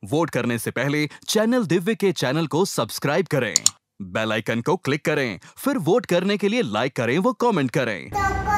Vote करने से पहले चैनल दिव्य के चैनल को सब्सक्राइब करें, बेल आइकन को क्लिक करें, फिर वोट करने के लिए लाइक करें व कमेंट करें।